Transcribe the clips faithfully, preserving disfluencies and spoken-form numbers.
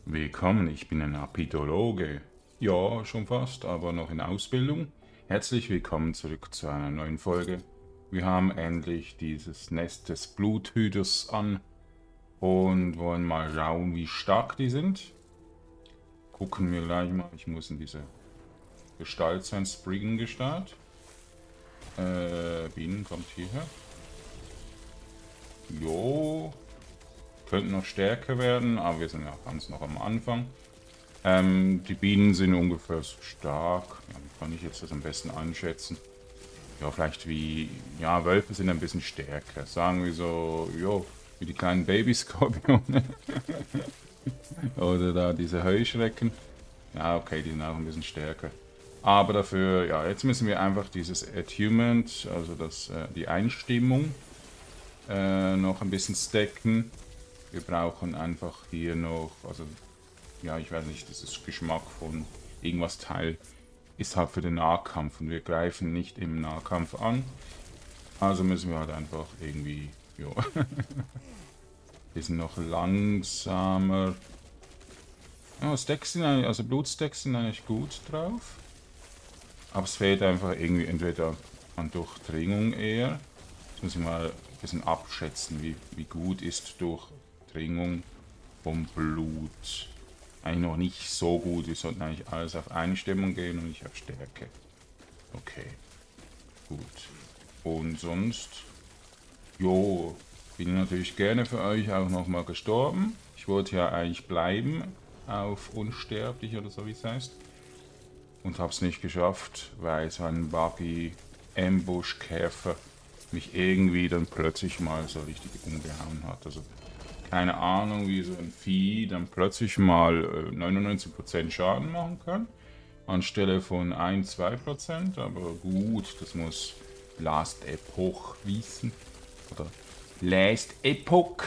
Willkommen, ich bin ein Apidologe. Ja, schon fast, aber noch in Ausbildung. Herzlich willkommen zurück zu einer neuen Folge. Wir haben endlich dieses Nest des Bluthüters an und wollen mal schauen, wie stark die sind. Gucken wir gleich mal. Ich muss in diese Gestalt sein, Spriggan-Gestalt. Äh, Bienen kommt hierher. Jo, könnten noch stärker werden, aber wir sind ja ganz noch am Anfang. Ähm, die Bienen sind ungefähr so stark. Ja, wie kann ich jetzt das am besten einschätzen? Ja, vielleicht wie, ja, Wölfe sind ein bisschen stärker. Sagen wir so, jo, wie die kleinen Babyskorpione. Oder da diese Heuschrecken. Ja, okay, die sind auch ein bisschen stärker. Aber dafür, ja, jetzt müssen wir einfach dieses Attunement, also das, äh, die Einstimmung, äh, noch ein bisschen stacken. Wir brauchen einfach hier noch, also ja, ich weiß nicht, dieses Geschmack von irgendwas Teil ist halt für den Nahkampf und wir greifen nicht im Nahkampf an. Also müssen wir halt einfach irgendwie, jo, wir sind noch langsamer. Oh, Stacks sind eigentlich, also Blutstacks sind eigentlich gut drauf. Aber es fehlt einfach irgendwie entweder an Durchdringung eher. Jetzt muss ich mal ein bisschen abschätzen, wie, wie gut ist Durchdringung vom Blut. Eigentlich noch nicht so gut. Wir sollten eigentlich alles auf Einstimmung gehen und nicht auf Stärke. Okay, gut. Und sonst, jo, bin natürlich gerne für euch auch nochmal gestorben. Ich wollte ja eigentlich bleiben auf unsterblich oder so wie es heißt. Und habe es nicht geschafft, weil so ein buggy Ambush-Käfer mich irgendwie dann plötzlich mal so richtig umgehauen hat. Also keine Ahnung, wie so ein Vieh dann plötzlich mal äh, neunundneunzig Prozent Schaden machen kann, anstelle von ein bis zwei Prozent. Aber gut, das muss Last Epoch wissen. Oder Last Epoch.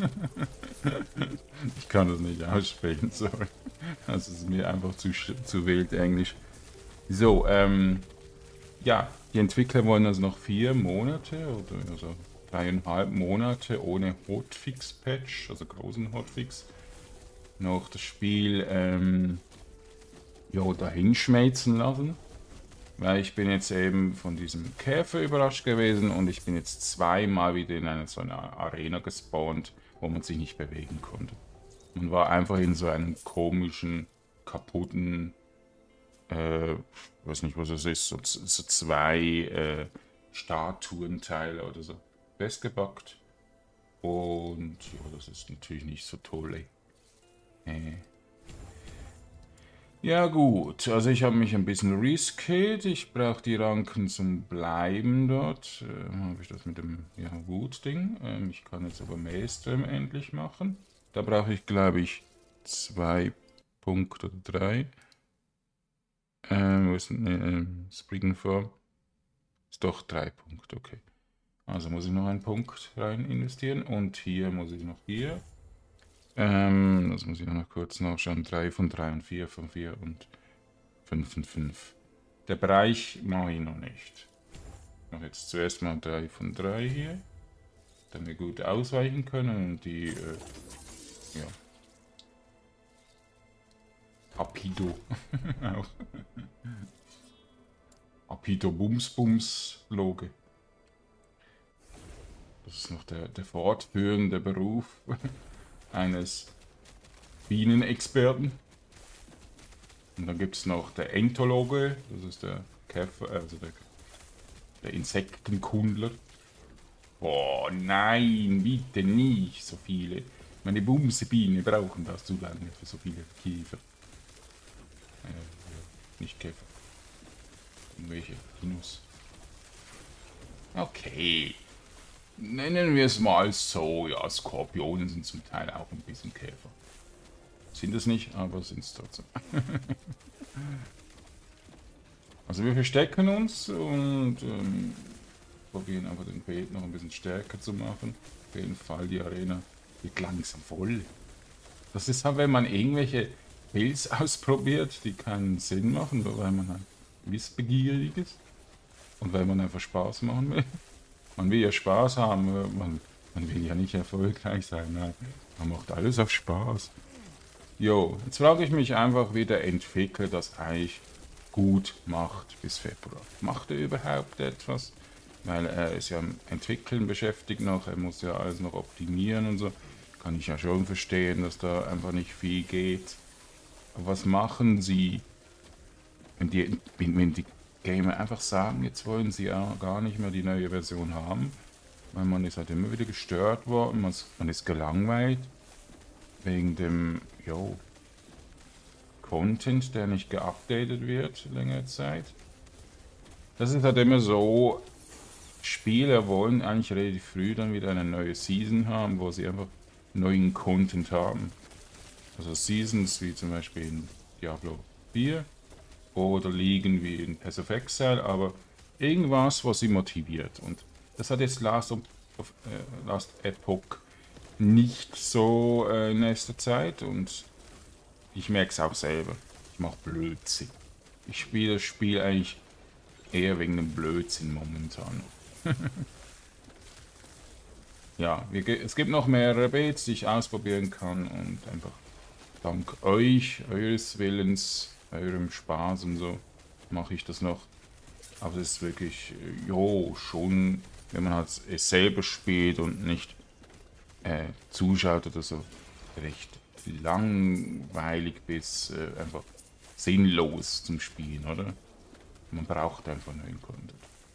Ich kann das nicht aussprechen, sorry. Das ist mir einfach zu, zu wild Englisch. So, ähm, ja, die Entwickler wollen also noch vier Monate oder also dreieinhalb Monate ohne Hotfix-Patch, also großen Hotfix, noch das Spiel ähm, ja, dahinschmelzen lassen. Weil ich bin jetzt eben von diesem Käfer überrascht gewesen und ich bin jetzt zweimal wieder in eine so eine Arena gespawnt, wo man sich nicht bewegen konnte. Man war einfach in so einem komischen, kaputten, äh, weiß nicht was es ist, so, so zwei äh, Statuenteile oder so festgebackt. Und ja, das ist natürlich nicht so toll. Äh. Ja gut, also ich habe mich ein bisschen reskillt. Ich brauche die Ranken zum Bleiben dort. Äh, habe ich das mit dem ja, Wut-Ding. Ähm, ich kann jetzt aber Maelstrom endlich machen. Da brauche ich, glaube ich, zwei Punkte oder drei. Ähm, wo ist denn äh, Spriggan vor? Ist doch drei Punkte, okay. Also muss ich noch einen Punkt rein investieren. Und hier muss ich noch hier. Ähm, das muss ich noch kurz nachschauen. drei von drei und vier von vier und fünf von fünf. Der Bereich mache ich noch nicht. Ich mache jetzt zuerst mal drei von drei hier. Damit wir gut ausweichen können und die, äh, ja. Apido. Auch. Apido Bums Bums Loge. Das ist noch der, der fortführende Beruf eines Bienenexperten. Und dann gibt es noch der Entomologe, das ist der Käfer, also der, der Insektenkundler. Oh nein, bitte nicht so viele. Meine Bumsebiene brauchen das zu lange für so viele Käfer. Äh, nicht Käfer. Irgendwelche Dinos. Okay. Nennen wir es mal so, ja, Skorpione sind zum Teil auch ein bisschen Käfer. Sind es nicht, aber sind es trotzdem. Also wir verstecken uns und ähm, probieren aber den Bild noch ein bisschen stärker zu machen. Auf jeden Fall, die Arena wird langsam voll. Das ist halt, wenn man irgendwelche Builds ausprobiert, die keinen Sinn machen, weil man halt wissbegierig ist und weil man einfach Spaß machen will. Man will ja Spaß haben, man, man will ja nicht erfolgreich sein. Nein. Man macht alles auf Spaß. Jo, jetzt frage ich mich einfach, wie der Entwickler das eigentlich gut macht bis Februar. Macht er überhaupt etwas? Weil er ist ja am Entwickeln beschäftigt noch, er muss ja alles noch optimieren und so. Kann ich ja schon verstehen, dass da einfach nicht viel geht. Aber was machen sie, wenn die, wenn, wenn die Gamer einfach sagen, jetzt wollen sie ja gar nicht mehr die neue Version haben? Weil man ist halt immer wieder gestört worden, man ist, man ist gelangweilt wegen dem, jo, Content, der nicht geupdatet wird längere Zeit. Das ist halt immer so, Spieler wollen eigentlich relativ früh dann wieder eine neue Season haben, wo sie einfach neuen Content haben. Also Seasons wie zum Beispiel in Diablo vier oder Ligen wie in Path of Exile, aber irgendwas, was sie motiviert. Und das hat jetzt Last, of, of, äh, Last Epoch nicht so äh, in nächster Zeit und ich merke es auch selber. Ich mache Blödsinn. Ich spiele das Spiel eigentlich eher wegen dem Blödsinn momentan. Ja, wir, es gibt noch mehrere Baits, die ich ausprobieren kann und einfach dank euch, eures Willens, eurem Spaß und so mache ich das noch. Aber es ist wirklich, jo, schon, wenn man halt es selber spielt und nicht äh, zuschaut oder so, recht langweilig bis äh, einfach sinnlos zum Spielen, oder? Man braucht einfach neuen Content.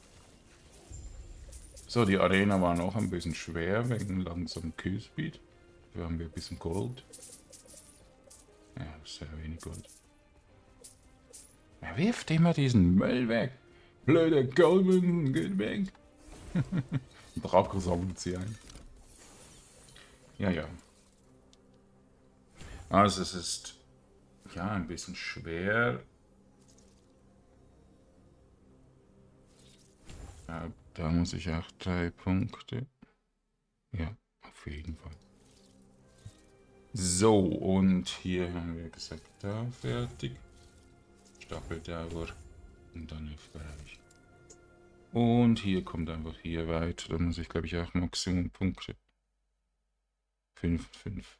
So, die Arena war noch ein bisschen schwer wegen langsamem Killspeed. Hier haben wir ein bisschen Gold. Ja, sehr wenig Gold. Er wirft immer diesen Müll weg. Blöder Goldman, geht weg. Drache sammelt sie ein. Ja, ja. Also es ist ja ein bisschen schwer. Ja, da muss ich auch drei Punkte. Ja, auf jeden Fall. So, und hier haben wir gesagt, da fertig. Stapeldauer und dann F-Bereich. Und hier kommt einfach hier weiter. Da muss ich, glaube ich, auch Maximumpunkte. fünf, fünf.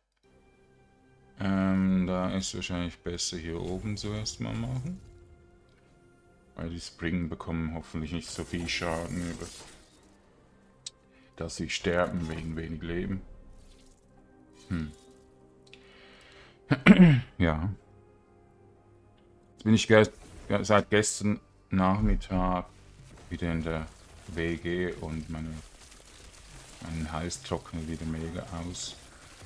Ähm, da ist wahrscheinlich besser hier oben zuerst mal machen. Weil die Springen bekommen hoffentlich nicht so viel Schaden, über dass sie sterben wegen wenig Leben. Hm. Ja. Jetzt bin ich ge seit gestern Nachmittag wieder in der W G und meine, mein Hals trocknet wieder mega aus.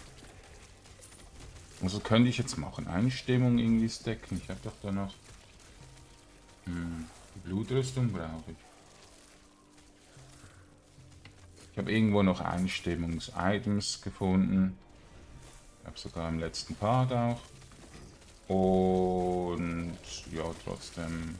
Also könnte ich jetzt machen. Einstimmung irgendwie stacken. Ich habe doch da noch hm, die Blutrüstung brauche ich. Ich habe irgendwo noch Einstimmungs-Items gefunden. Ich habe sogar im letzten Part auch. Und ja, trotzdem.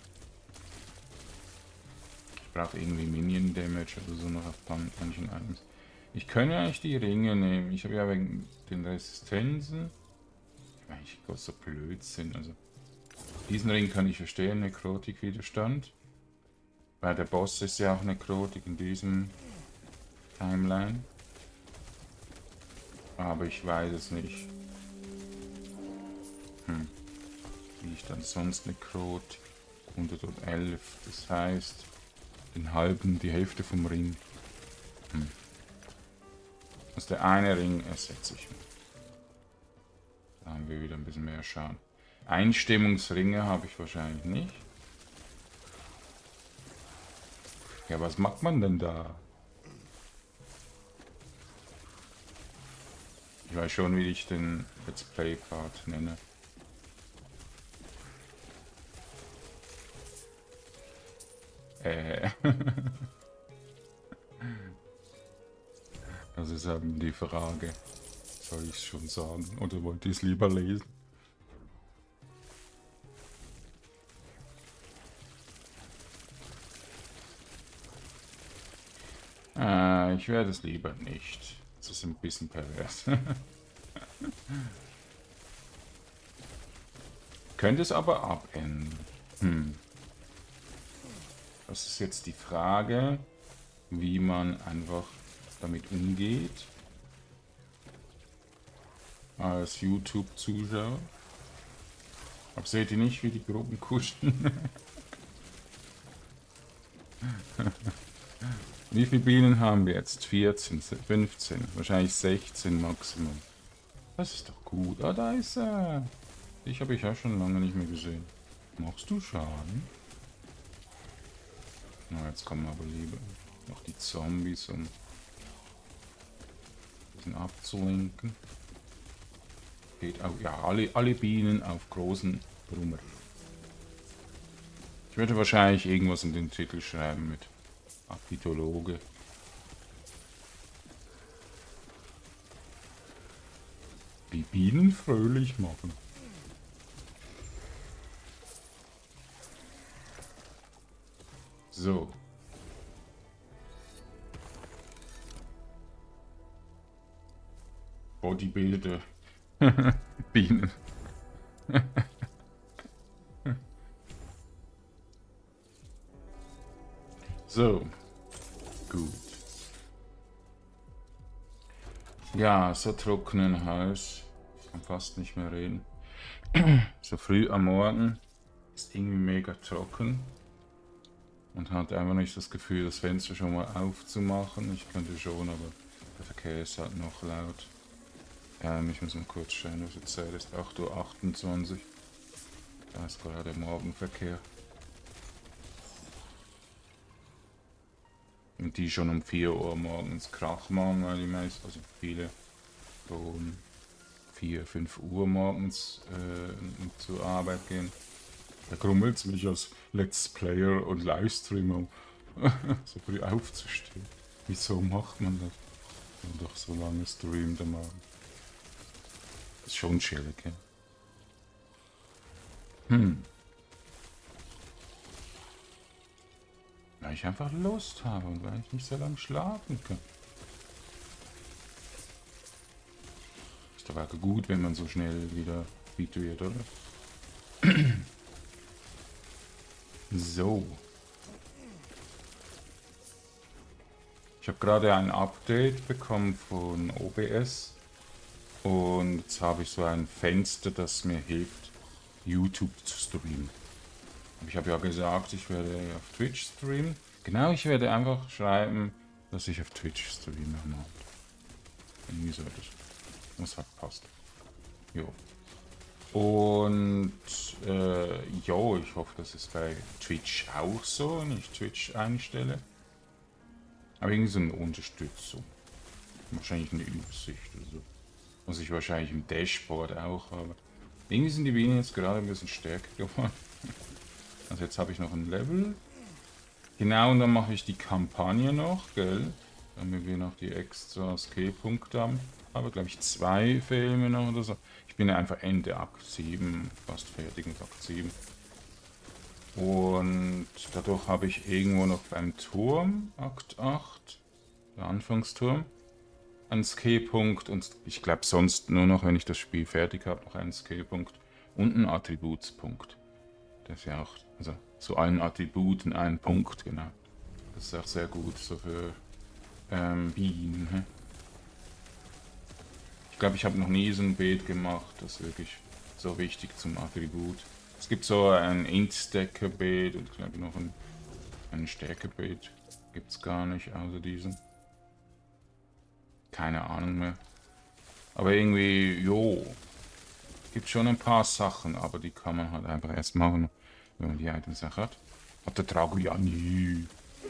Ich brauche irgendwie Minion Damage oder so noch auf manchen Items. Ich könnte eigentlich die Ringe nehmen. Ich habe ja wegen den Resistenzen. Ich meine, so Blödsinn. Also, diesen Ring kann ich verstehen, Nekrotik-Widerstand. Weil der Boss ist ja auch Nekrotik in diesem Timeline. Aber ich weiß es nicht. Hm. Wie ich dann sonst Nekrotik hundertelf. Das heißt, den halben, die Hälfte vom Ring. Hm. Also der eine Ring ersetze ich. Da haben wir wieder ein bisschen mehr Schaden. Einstimmungsringe habe ich wahrscheinlich nicht. Ja, was macht man denn da? Ich weiß schon, wie ich den Let's Play Part nenne. Äh. Das ist eben die Frage. Soll ich es schon sagen oder wollt ihr es lieber lesen? Äh, ich werde es lieber nicht. Das ist ein bisschen pervers. Könnte es aber abändern. Hm. Das ist jetzt die Frage, wie man einfach damit umgeht. Als YouTube-Zuschauer. Aber seht ihr nicht, wie die Gruppen kuschen? Wie viele Bienen haben wir jetzt? vierzehn, fünfzehn, wahrscheinlich sechzehn Maximum. Das ist doch gut. Ah, da ist er. Dich habe ich auch schon lange nicht mehr gesehen. Machst du Schaden? Na, jetzt kommen aber lieber noch die Zombies, um diesen abzulenken. Geht auch, ja, alle, alle Bienen auf großen Brummer. Ich würde wahrscheinlich irgendwas in den Titel schreiben mit Apitologe. Wie Bienen fröhlich machen. So. Bodybuilder. Bienen. So. Gut. Ja, so trockenen Hals. Ich kann fast nicht mehr reden. So früh am Morgen ist irgendwie mega trocken. Und hat einfach nicht das Gefühl, das Fenster schon mal aufzumachen. Ich könnte schon, aber der Verkehr ist halt noch laut. Ja, ich muss mal kurz schauen, was jetzt Zeit ist. acht Uhr achtundzwanzig. Da ist gerade der Morgenverkehr. Und die schon um vier Uhr morgens Krach machen, weil die meisten, also viele, so um vier, fünf Uhr morgens äh, zur Arbeit gehen. Da grummelt es mich als Let's Player und Livestreamer, so früh aufzustehen. Wieso macht man das? Und doch so lange streamt am Abend. Ist schon chillig, ja. Hm. Weil ich einfach Lust habe und weil ich nicht so lange schlafen kann. Ist aber gut, wenn man so schnell wieder fit wird, oder? So. Ich habe gerade ein Update bekommen von O B S. Und jetzt habe ich so ein Fenster, das mir hilft, YouTube zu streamen. Ich habe ja gesagt, ich werde auf Twitch streamen. Genau, ich werde einfach schreiben, dass ich auf Twitch streame. Irgendwie so das. Was halt passt. Jo. Und äh, jo, ich hoffe, das ist bei Twitch auch so, wenn ich Twitch einstelle. Aber irgendwie so eine Unterstützung. Wahrscheinlich eine Übersicht oder so. Was ich wahrscheinlich im Dashboard auch habe. Irgendwie sind die Bienen jetzt gerade ein bisschen stärker geworden. Also jetzt habe ich noch ein Level. Genau, und dann mache ich die Kampagne noch, gell? Damit wir noch die extra Skill-Punkte haben. Aber glaube ich zwei Filme noch oder so. Ich bin einfach Ende Akt sieben, fast fertig mit Akt sieben. Und dadurch habe ich irgendwo noch beim Turm, Akt acht, der Anfangsturm, einen Skill-Punkt und ich glaube sonst nur noch, wenn ich das Spiel fertig habe, noch einen Skill-Punkt und einen Attributspunkt. Das ist ja auch, also zu allen Attributen ein Punkt, genau. Das ist auch sehr gut, so für ähm, Bienen. He? Ich glaube, ich habe noch nie so ein Bild gemacht, das ist wirklich so wichtig zum Attribut. Es gibt so ein Int-Stacker-Bild und ich glaube noch ein, ein Stärke-Bild. Gibt es gar nicht, außer diesem. Keine Ahnung mehr. Aber irgendwie, jo. Gibt schon ein paar Sachen, aber die kann man halt einfach erst machen, wenn man die Items auch hat. Hat der Drago ja nie.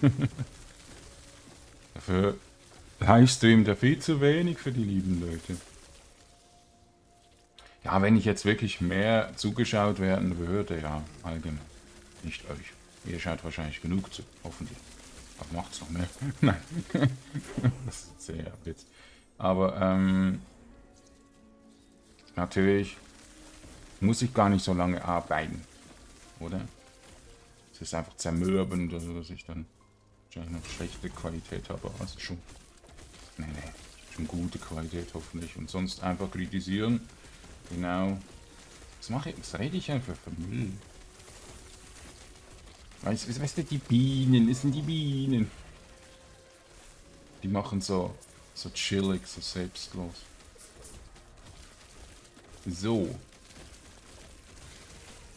Dafür livestreamt er viel zu wenig für die lieben Leute. Ja, wenn ich jetzt wirklich mehr zugeschaut werden würde, ja, allgemein. Nicht euch. Ihr schaut wahrscheinlich genug zu, hoffentlich. Aber macht's noch mehr. Nein. Das ist sehr witz. Aber, ähm, natürlich muss ich gar nicht so lange arbeiten, oder? Es ist einfach zermürbend, also dass ich dann wahrscheinlich noch schlechte Qualität habe, aber es ist schon, nee, nee, schon gute Qualität hoffentlich. Und sonst einfach kritisieren. Genau. Was mache ich? Was rede ich einfach für Müll? Weißt du, weißt du, die Bienen, es sind die Bienen. Die machen so, so chillig, so selbstlos. So.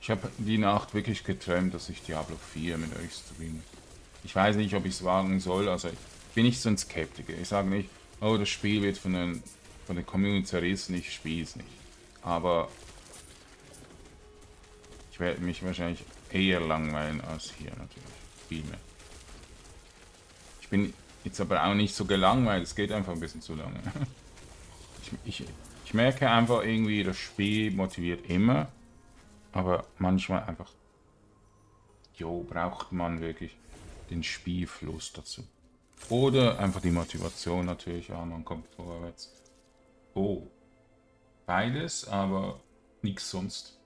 Ich habe die Nacht wirklich geträumt, dass ich Diablo vier mit euch streame. Ich weiß nicht, ob ich es wagen soll. Also ich bin nicht so ein Skeptiker. Ich sage nicht, oh, das Spiel wird von, den, von der Community zerrissen, ich spiele es nicht. Aber ich werde mich wahrscheinlich eher langweilen als hier natürlich. Viel mehr. Ich bin jetzt aber auch nicht so gelangweilt, es geht einfach ein bisschen zu lange. Ich, ich, ich merke einfach irgendwie, das Spiel motiviert immer, aber manchmal einfach, jo, braucht man wirklich den Spielfluss dazu. Oder einfach die Motivation natürlich, ja, man kommt vorwärts. Oh, beides, aber nichts sonst.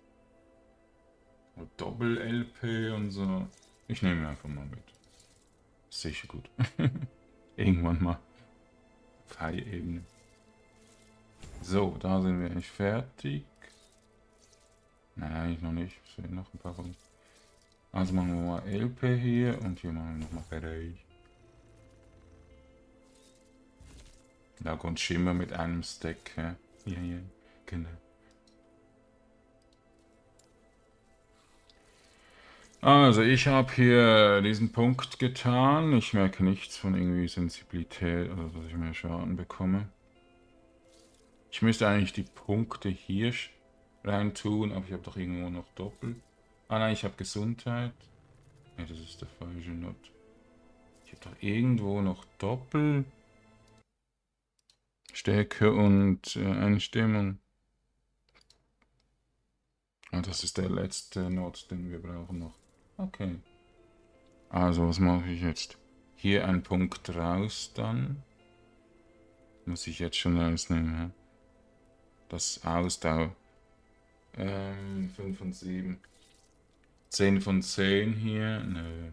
Doppel-L P und so. Ich nehme einfach mal mit. Sicher gut. Irgendwann mal. Auf High-Ebene. So, da sind wir nicht fertig. Nein, eigentlich noch nicht. Es fehlen noch ein paar Runden. Also machen wir mal L P hier und hier machen wir nochmal Bereich. Lack und Schimmer mit einem Stack. Ja, hier, hier. Genau. Also ich habe hier diesen Punkt getan. Ich merke nichts von irgendwie Sensibilität oder dass ich mehr Schaden bekomme. Ich müsste eigentlich die Punkte hier rein tun, aber ich habe doch irgendwo noch Doppel. Ah nein, ich habe Gesundheit. Ja, das ist der falsche Not. Ich habe doch irgendwo noch Doppel. Stärke und äh, Einstimmung. Ah, das ist der letzte Not, den wir brauchen noch. Okay. Also, was mache ich jetzt? Hier ein Punkt raus dann. Muss ich jetzt schon rausnehmen, ja? Das Ausdauer. Ähm, fünf von sieben. zehn von zehn hier. Nö.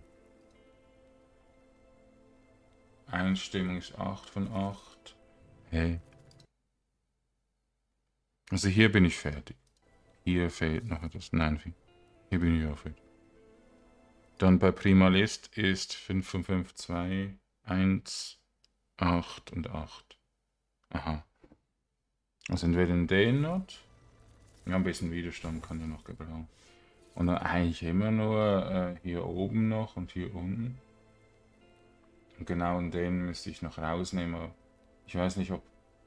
Einstimmung ist acht von acht. Hey. Also hier bin ich fertig. Hier fehlt noch etwas. Nein, hier bin ich auch fertig. Dann bei Primalist ist fünf von fünf, zwei, eins, acht und acht. Aha. Also entweder in den Not. Ja, ein bisschen Widerstand kann ich noch gebrauchen. Und dann eigentlich immer nur äh, hier oben noch und hier unten. Und genau in den müsste ich noch rausnehmen. Aber ich weiß nicht, ob...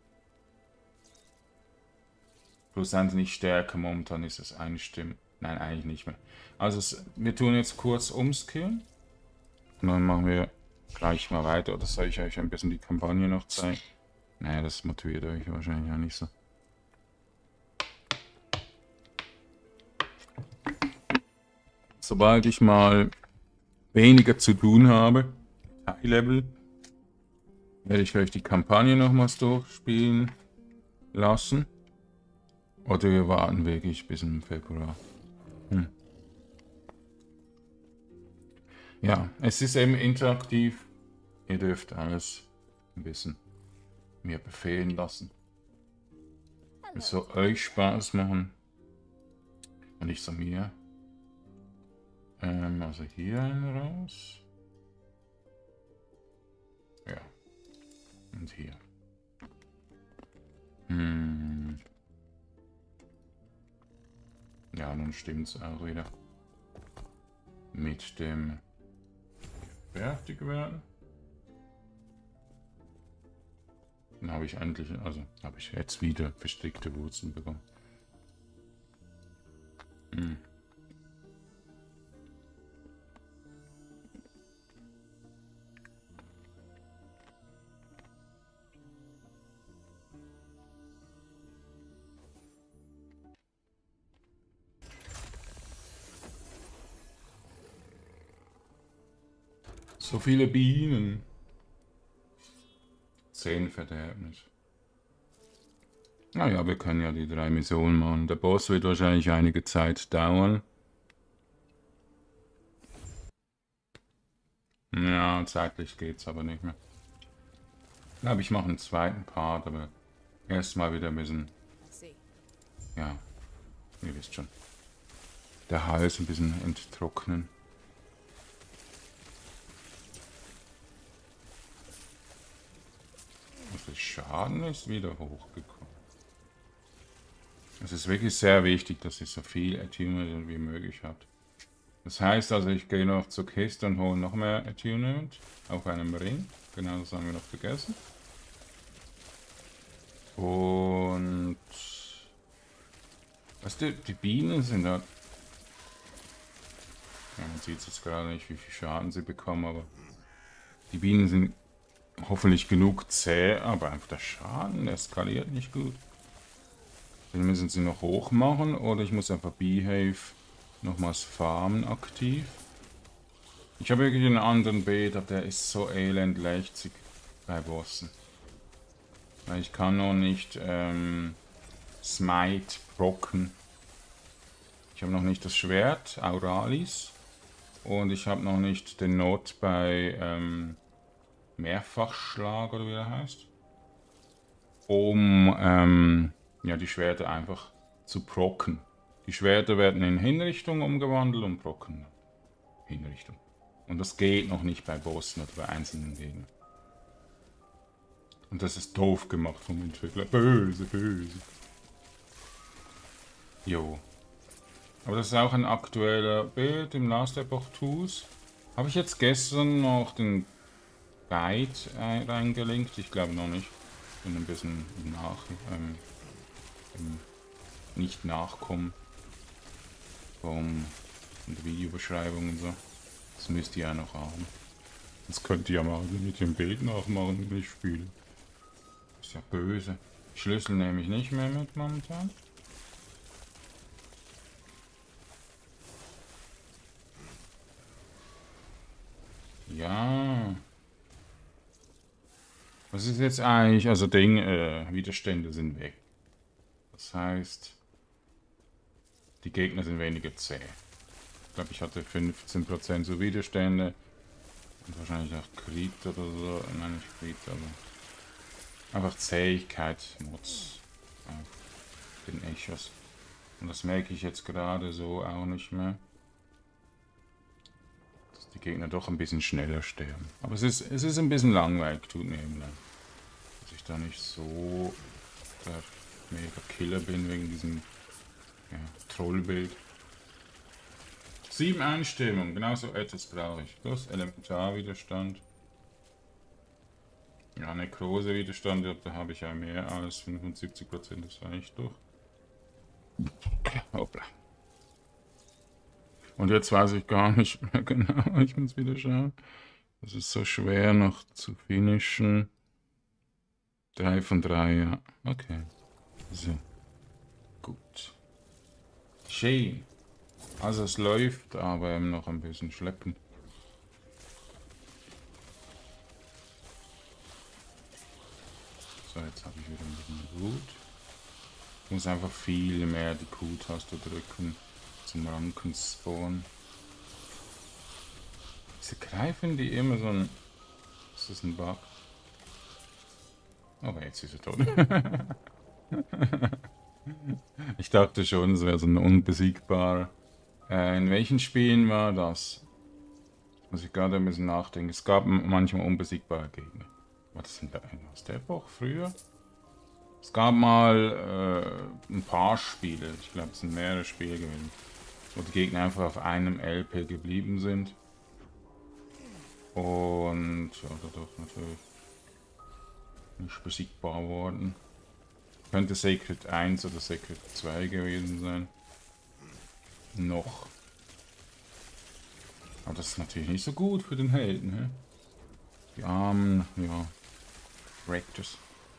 Plus eins nicht stärker, momentan ist es eine Stimme. Nein, eigentlich nicht mehr. Also es, wir tun jetzt kurz umskillen. Und dann machen wir gleich mal weiter. Oder soll ich euch ein bisschen die Kampagne noch zeigen? Naja, das motiviert euch wahrscheinlich auch nicht so. Sobald ich mal weniger zu tun habe, High Level, werde ich euch die Kampagne nochmals durchspielen lassen. Oder wir warten wirklich bis im Februar. Hm. Ja, es ist eben interaktiv. Ihr dürft alles ein bisschen mir befehlen lassen. Es soll euch Spaß machen. Und nicht so mir. Ähm, also hier einen raus. Ja. Und hier. Hm. Ja, nun stimmt's auch wieder. Mit dem fertig werden. Dann habe ich endlich, also habe ich jetzt wieder verstrickte Wurzeln bekommen. Hm. So viele Bienen. Zehn Verderbnis. Naja, wir können ja die drei Missionen machen. Der Boss wird wahrscheinlich einige Zeit dauern. Ja, zeitlich geht's aber nicht mehr. Ich glaube, ich mache einen zweiten Part, aber erstmal wieder ein bisschen... Ja, ihr wisst schon. Der Hals ein bisschen enttrocknen. Also Schaden ist wieder hochgekommen. Es ist wirklich sehr wichtig, dass ihr so viel Attunement wie möglich habt. Das heißt also, ich gehe noch zur Kiste und hole noch mehr Attunement auf einem Ring. Genau, das haben wir noch vergessen. Und... Weißt du, die Bienen sind da... Ja, man sieht jetzt gerade nicht, wie viel Schaden sie bekommen, aber... Die Bienen sind hoffentlich genug zäh, aber einfach der Schaden eskaliert nicht gut. Dann müssen sie noch hoch machen oder ich muss einfach Beehave nochmals farmen aktiv. Ich habe wirklich einen anderen Beet, aber der ist so elend lächzig bei Bossen. Weil ich kann noch nicht ähm, Smite procken. Ich habe noch nicht das Schwert, Auralis. Und ich habe noch nicht den Not bei ähm, Mehrfachschlag oder wie er heißt. Um ähm, ja, die Schwerter einfach zu procken. Die Schwerter werden in Hinrichtung umgewandelt und procken Hinrichtung. Und das geht noch nicht bei Bossen oder bei einzelnen Gegnern. Und das ist doof gemacht vom Entwickler. Böse, böse. Jo. Aber das ist auch ein aktueller Bild im Last Epoch Tools. Habe ich jetzt gestern noch den Guide äh, reingelinkt? Ich glaube noch nicht. Bin ein bisschen nach, ähm, im nicht nachkommen vom von der Videobeschreibung und so. Das müsst ihr ja noch haben. Das könnt ihr ja mal mit dem Bild nachmachen, wenn ich spiele. Ist ja böse. Schlüssel nehme ich nicht mehr mit momentan. Ja. Was ist jetzt eigentlich? Also Ding, äh, Widerstände sind weg. Das heißt, die Gegner sind weniger zäh. Ich glaube, ich hatte fünfzehn Prozent so Widerstände. Und wahrscheinlich auch Crit oder so. Nein, nicht Crit, aber einfach Zähigkeit, Mods auf den Echos. Und das merke ich jetzt gerade so auch nicht mehr. Dass die Gegner doch ein bisschen schneller sterben. Aber es ist, es ist ein bisschen langweilig, tut mir eben leid. Dass ich da nicht so der mega Killer bin wegen diesem ja, Trollbild. Sieben Einstellungen, genau so etwas brauche ich. Plus Elementarwiderstand. Ja, Nekrose-Widerstand, da habe ich ja mehr als fünfundsiebzig Prozent, das reicht doch. Hoppla. Und jetzt weiß ich gar nicht mehr genau, ich muss wieder schauen. Das ist so schwer noch zu finishen. Drei von drei, ja. Okay. So. Gut. Schön. Also es läuft, aber eben noch ein bisschen schleppend. So, jetzt habe ich wieder ein bisschen Wut. Ich muss einfach viel mehr die Q-Taste drücken zum Ranken-Spawn. Diese greifen die immer so ein... Ist das ein Bug? Aber jetzt ist er tot. Ich dachte schon, es wäre so ein unbesiegbar. Äh, in welchen Spielen war das? Muss ich gerade ein bisschen nachdenken. Es gab manchmal unbesiegbare Gegner. War das in der, aus der Epoche früher? Es gab mal äh, ein paar Spiele, ich glaube es sind mehrere Spiele gewesen, wo die Gegner einfach auf einem L P geblieben sind. Und ja, dadurch natürlich nicht besiegbar worden. Könnte Sacred eins oder Sacred zwei gewesen sein. Noch. Aber das ist natürlich nicht so gut für den Helden, hä? Die armen, ja, Rectors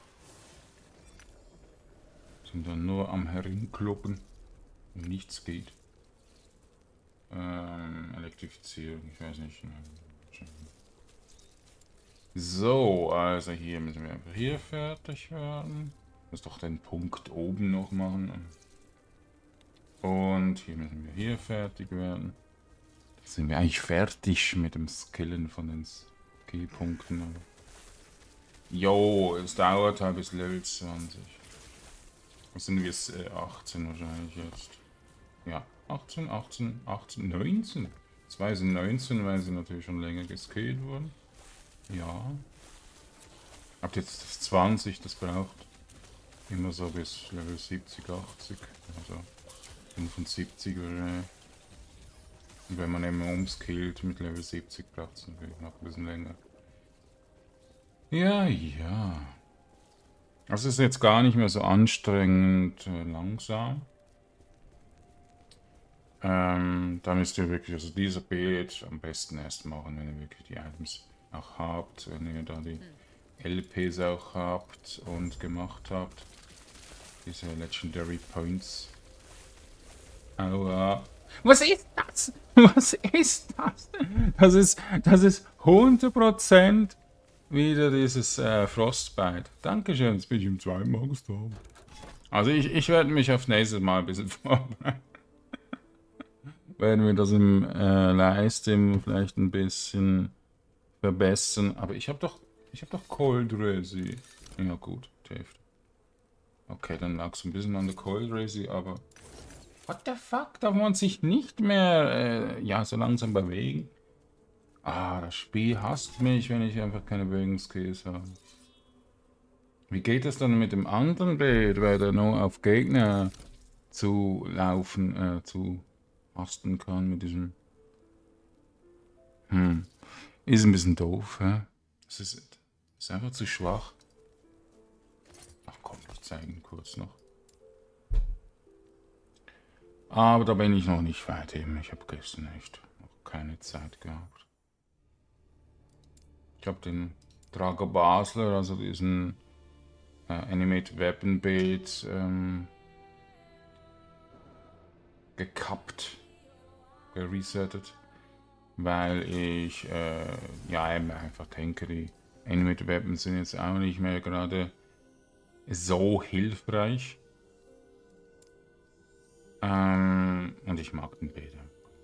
sind dann nur am Herinkloppen und nichts geht. Ähm, Elektrifizierung, ich weiß nicht. So, also hier müssen wir einfach hier fertig werden. Muss doch den Punkt oben noch machen. Und hier müssen wir hier fertig werden. Jetzt sind wir eigentlich fertig mit dem Skillen von den Skill-Punkten. Jo, es dauert halt bis Level zwanzig. Was sind wir? Äh, achtzehn wahrscheinlich jetzt. Ja, achtzehn, achtzehn, achtzehn, neunzehn. Zwei sind neunzehn, weil sie natürlich schon länger geskillt wurden. Ja. Habt jetzt das zwanzig, das braucht immer so bis Level siebzig, achtzig, also fünfundsiebzig oder. Und wenn man eben umskillt mit Level siebzig, braucht es natürlich noch ein bisschen länger. Ja, ja. Also es ist jetzt gar nicht mehr so anstrengend äh, langsam. Ähm, da müsst ihr wirklich, also dieser Bild am besten erst machen, wenn ihr wirklich die Items auch habt, wenn ihr da die L Ps auch habt und gemacht habt. Diese Legendary Points. Aua. Was ist das? Was ist das? Das ist, das ist hundert Prozent wieder dieses äh, Frostbite. Dankeschön, jetzt bin ich im zweiten Mal gestorben. Also ich, ich werde mich auf nächstes Mal ein bisschen vorbereiten. Werden wir das im äh, Livestream vielleicht ein bisschen verbessern. Aber ich habe doch, ich habe doch Cold Resi. Ja gut, hilft. Okay, dann lag es ein bisschen an der Cold Resi, aber what the fuck? Darf man sich nicht mehr äh, ja, so langsam bewegen? Ah, das Spiel hasst mich, wenn ich einfach keine Bewegungskills habe. Wie geht es dann mit dem anderen Bild, weil der nur auf Gegner zu laufen, äh, zu hasten kann mit diesem... Hm. Ist ein bisschen doof, hä? Es ist, ist einfach zu schwach. Ach komm, ich zeige ihn kurz noch. Aber da bin ich noch nicht weit eben. Ich habe gestern echt noch keine Zeit gehabt. Ich habe den Drago Basler, also diesen äh, Animated Weapon Build, ähm, gekappt, geresettet, weil ich äh, ja einfach denke, die Animated Weapons sind jetzt auch nicht mehr gerade so hilfreich. Ähm, und ich mag den Bild.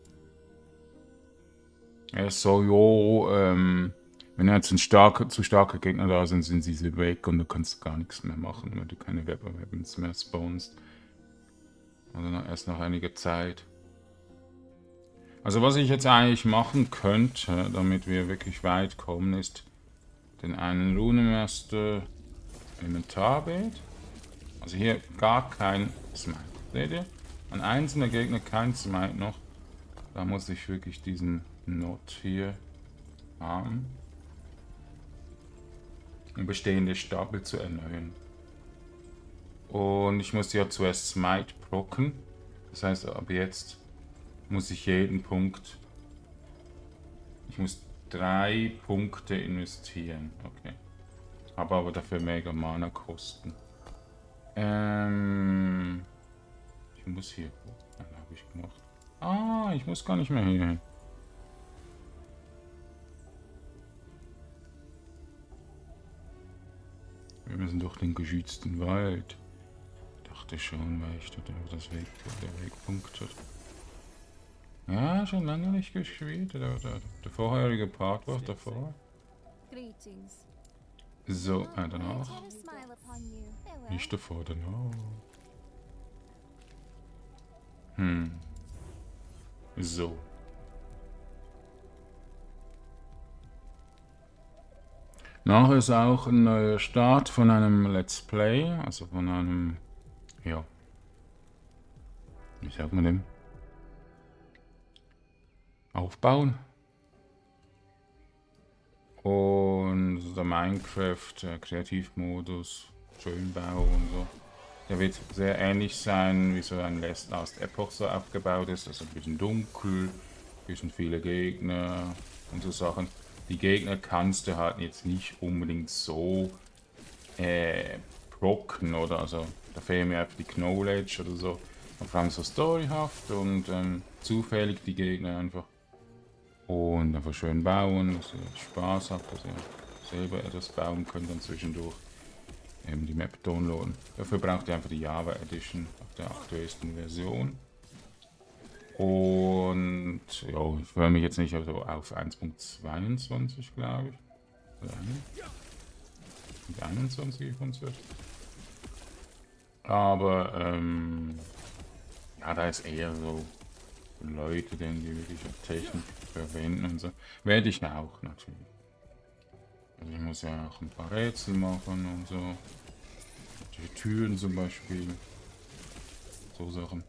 Er ist so, jo, ähm, wenn jetzt ein starke, zu starke Gegner da sind, sind sie weg und du kannst gar nichts mehr machen, weil du keine Weapons mehr spawnst. Also noch, erst nach einiger Zeit. Also was ich jetzt eigentlich machen könnte, damit wir wirklich weit kommen, ist den einen Runenmaster Inventarbild. Also hier gar kein Smite. Seht ihr? An einzelner Gegner kein Smite noch. Da muss ich wirklich diesen Not hier haben, um bestehende Stapel zu erneuern. Und ich muss ja zuerst Smite procken. Das heißt, ab jetzt muss ich jeden Punkt... Ich muss drei Punkte investieren. Okay. Habe aber dafür mega Mana kosten. Ähm... Ich muss hier... Dann habe ich gemacht. Ah, ich muss gar nicht mehr hier hin. Wir müssen durch den geschützten Wald. Ich dachte schon, weil ich dort das Weg, der Wegpunkt hat. Ja, schon lange nicht gespielt. Der, der, der vorherige Part war davor. So, äh, danach. Nicht davor, danach. Hm. So. Nachher ist auch ein neuer Start von einem Let's Play, also von einem, ja, wie sagt man dem? Aufbauen. Und der Minecraft äh, Kreativmodus, Schönbau und so. Der wird sehr ähnlich sein, wie so ein Last Last Epoch so aufgebaut ist. Also ein bisschen dunkel, ein bisschen viele Gegner und so Sachen. Die Gegner kannst du halt jetzt nicht unbedingt so äh, procken, oder? Also da fehlen mir einfach die Knowledge oder so. Vor allem so storyhaft und ähm, zufällig die Gegner einfach. Und einfach schön bauen, dass ihr Spaß habt, dass ihr selber etwas bauen könnt dann zwischendurch. Eben die Map downloaden. Dafür braucht ihr einfach die Java Edition auf der aktuellsten Version. Und ja, ich freue mich jetzt nicht also auf eins Punkt zweiundzwanzig, glaube ich. Oder mit einundzwanzig von wird. Aber ähm, ja, da ist eher so Leute, die wirklich auf Technik verwenden und so. Werde ich auch natürlich. Also ich muss ja auch ein paar Rätsel machen und so. Die Türen zum Beispiel. So Sachen.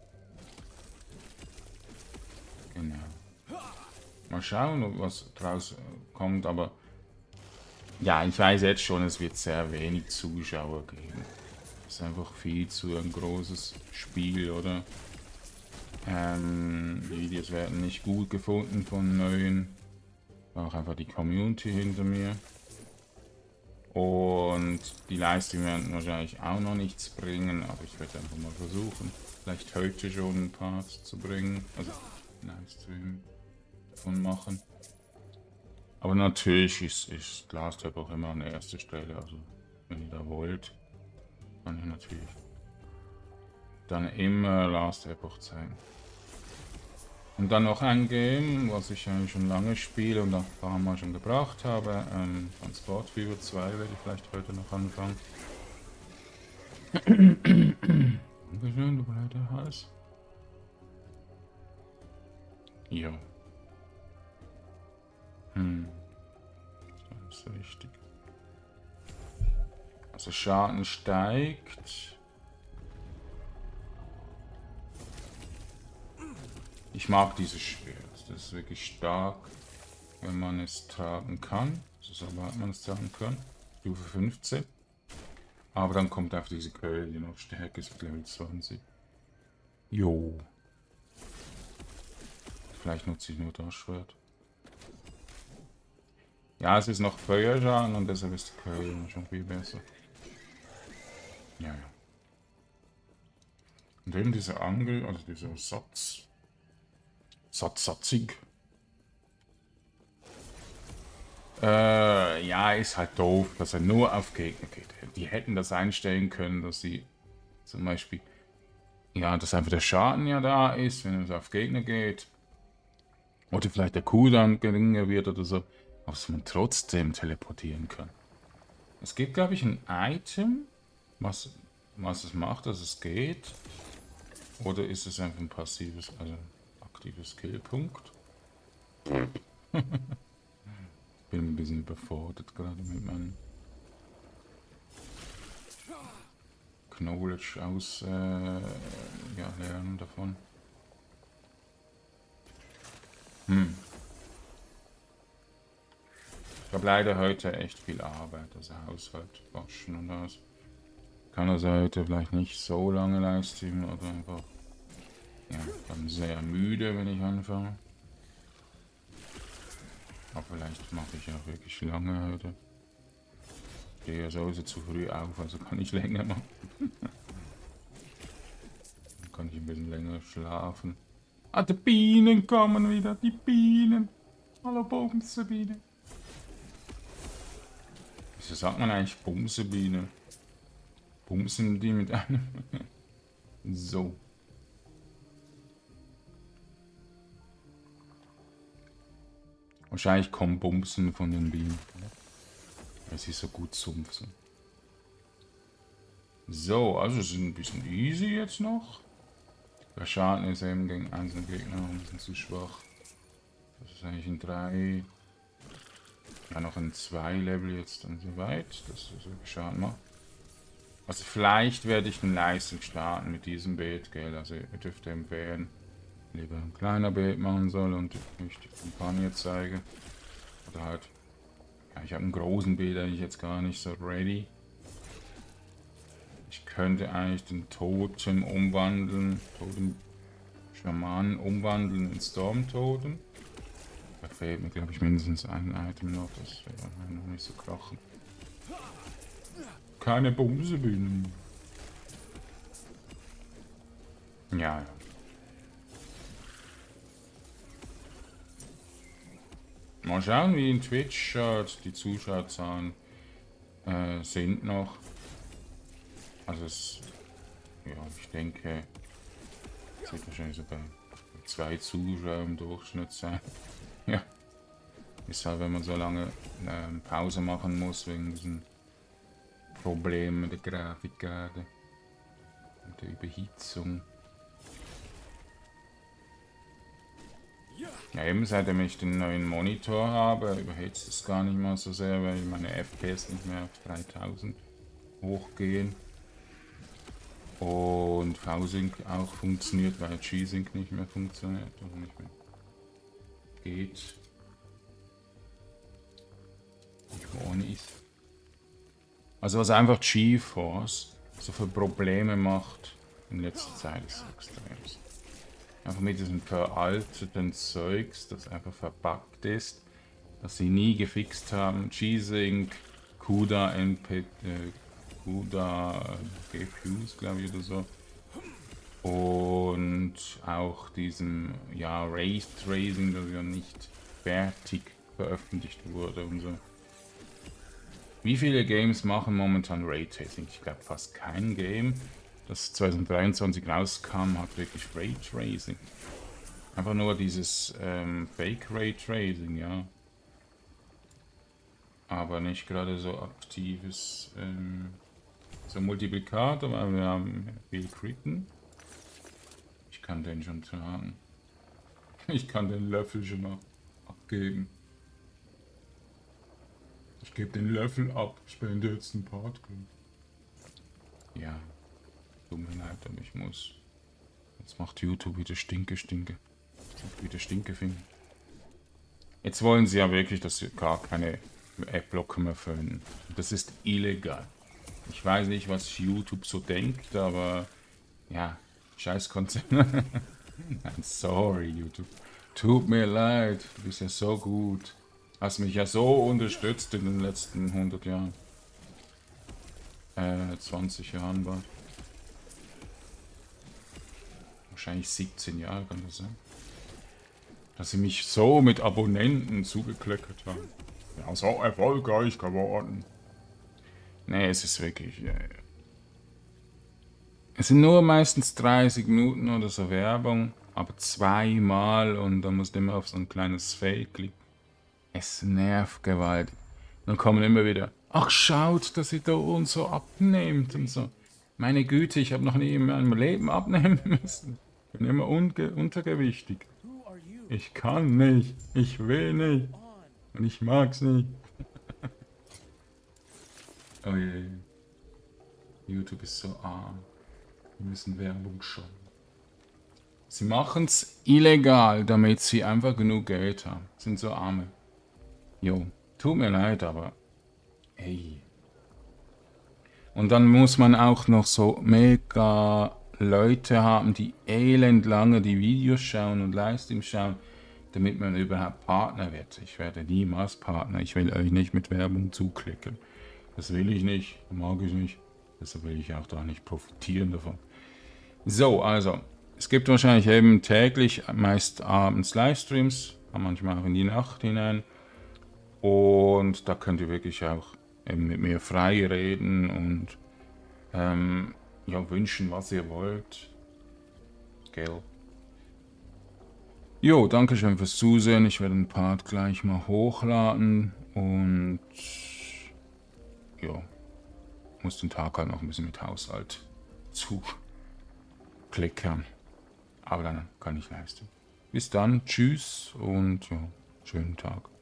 Genau. Mal schauen, was draus kommt, aber ja, ich weiß jetzt schon, es wird sehr wenig Zuschauer geben. Das ist einfach viel zu ein großes Spiel, oder? Ähm, die Videos werden nicht gut gefunden von neuen. Auch einfach die Community hinter mir. Und die Livestream werden wahrscheinlich auch noch nichts bringen, aber ich werde einfach mal versuchen, vielleicht heute schon ein Part zu bringen, also Livestream davon machen. Aber natürlich ist, ist Last Epoch auch immer an erster Stelle, also wenn ihr da wollt, kann ich natürlich dann immer Last Epoch zeigen. Und dann noch ein Game, was ich eigentlich schon lange spiele und auch ein paar Mal schon gebracht habe. Ähm, Transport Fever zwei werde ich vielleicht heute noch anfangen. Dankeschön, du blöder Hals. Jo. Hm. Das ist richtig. Also Schaden steigt. Ich mag dieses Schwert. Das ist wirklich stark, wenn man es tragen kann. So sobald man es tragen kann. Stufe fünfzehn. Aber dann kommt auf diese Keule, die noch stärker ist, Level zwanzig. Jo. Vielleicht nutze ich nur das Schwert. Ja, es ist noch Feuerschaden und deshalb ist die Keule schon viel besser. Ja, ja. Und eben dieser Angel, also dieser Satz. Satz, satzig. Äh, ja, ist halt doof, dass er nur auf Gegner geht. Die hätten das einstellen können, dass sie zum Beispiel, ja, dass einfach der Schaden ja da ist, wenn es auf Gegner geht. Oder vielleicht der Cooldown geringer wird oder so. Aber dass man trotzdem teleportieren kann. Es gibt, glaube ich, ein Item, was, was es macht, dass es geht. Oder ist es einfach ein passives, also aktives Skillpunkt? Ich bin ein bisschen überfordert gerade mit meinem Knowledge aus äh, ja, Lernen davon. Hm. Ich habe leider heute echt viel Arbeit, also Haushalt, Waschen und das. Kann also heute vielleicht nicht so lange livestreamen oder einfach, ja, dann sehr müde, wenn ich anfange. Aber vielleicht mache ich auch wirklich lange heute. Ich gehe ja sowieso zu früh auf, also kann ich länger machen. Dann kann ich ein bisschen länger schlafen. Ah, die Bienen kommen wieder, die Bienen. Hallo Bumsebiene. Wieso sagt man eigentlich Bumsebiene? Bumsen die mit einem? So. Wahrscheinlich kommen Bumsen von den Bienen. Weil sie so gut sumpfen. So, also es ist ein bisschen easy jetzt noch. Der Schaden ist eben gegen einzelne Gegner noch ein bisschen zu schwach. Das ist eigentlich in drei. Ja, noch in zwei Level jetzt dann soweit, dass es so Schaden macht. Also vielleicht werde ich den Leistung starten mit diesem Bild, gell? Also ihr dürft empfehlen, lieber ein kleiner Bild machen soll und ich die Kampagne zeige. Oder halt, ja, ich habe einen großen Bild eigentlich jetzt gar nicht so ready. Ich könnte eigentlich den Totem umwandeln, Totem Schamanen umwandeln in Stormtotem. Da fehlt mir, glaube ich, mindestens ein Item noch, das wäre noch nicht so krachen. Keine Bumsebühnen. Ja, ja. Mal schauen, wie in Twitch äh, die Zuschauerzahlen äh, sind noch. Also es, ja, ich denke, es wird wahrscheinlich so bei zwei Zuschauern im Durchschnitt sein. Ja, ist halt, wenn man so lange äh, Pause machen muss wegen diesen Problemen mit der Grafikkarte und der Überhitzung. Ja, eben seitdem ich den neuen Monitor habe, überhitzt es gar nicht mal so sehr, weil meine F P S nicht mehr auf dreitausend hochgehen. Und V-Sync auch funktioniert, weil G-Sync nicht mehr funktioniert oder nicht mehr geht. Nicht mehr ohne ist. Also was einfach GeForce so für Probleme macht in letzter Zeit ist extrem. Einfach mit diesem veralteten Zeugs, das einfach verbuggt ist, das sie nie gefixt haben. G-Sync, CUDA, N P, äh, CUDA, G P Us, glaube ich, oder so. Und auch diesem, ja, Raytracing, das ja nicht fertig veröffentlicht wurde und so. Wie viele Games machen momentan Raytracing? Ich glaube fast kein Game, das zwanzig dreiundzwanzig rauskam, hat wirklich Raytracing. Einfach nur dieses ähm, Fake Raytracing, ja. Aber nicht gerade so aktives ähm, so Multiplikator, weil wir haben viel Critten. Ich kann den schon tragen. Ich kann den Löffel schon noch abgeben. Ich gebe den Löffel ab, ich beende jetzt den Part. Ja, tut mir leid, aber ich muss. Jetzt macht YouTube wieder Stinke, Stinke. Wieder Stinkefinger. Jetzt wollen sie ja wirklich, dass sie gar keine Adblocker mehr föhnen. Das ist illegal. Ich weiß nicht, was YouTube so denkt, aber ja, scheiß Konzept. I'm sorry, YouTube. Tut mir leid, du bist ja so gut. Hast mich ja so unterstützt in den letzten hundert Jahren. Äh, zwanzig Jahren war. Wahrscheinlich siebzehn Jahre kann das sein. Dass sie mich so mit Abonnenten zugekleckert haben. Ja, so erfolgreich geworden. Nee, es ist wirklich... Ja, ja. Es sind nur meistens dreißig Minuten oder so Werbung, aber zweimal und dann musst du immer auf so ein kleines Fake klicken. Es nervt gewaltig. Dann kommen immer wieder, ach schaut, dass ihr da uns so abnehmt und so. Meine Güte, ich habe noch nie in meinem Leben abnehmen müssen. Bin immer untergewichtig. Ich kann nicht, ich will nicht und ich mag's nicht. Oh je. YouTube ist so arm. Wir müssen Werbung schauen. Sie machen's illegal, damit sie einfach genug Geld haben. Sind so arme. Jo, tut mir leid, aber ey. Und dann muss man auch noch so mega Leute haben, die elend lange die Videos schauen und Livestreams schauen, damit man überhaupt Partner wird. Ich werde niemals Partner. Ich will euch nicht mit Werbung zuklicken. Das will ich nicht, mag ich nicht. Deshalb will ich auch da nicht profitieren davon. So, also, es gibt wahrscheinlich eben täglich, meist abends Livestreams, manchmal auch in die Nacht hinein. Und da könnt ihr wirklich auch eben mit mir frei reden und ähm, ja, wünschen, was ihr wollt. Gell? Jo, danke schön fürs Zusehen. Ich werde den Part gleich mal hochladen und ja, muss den Tag halt noch ein bisschen mit Haushalt zuklickern. Aber dann kann ich leisten. Bis dann, tschüss und ja, schönen Tag.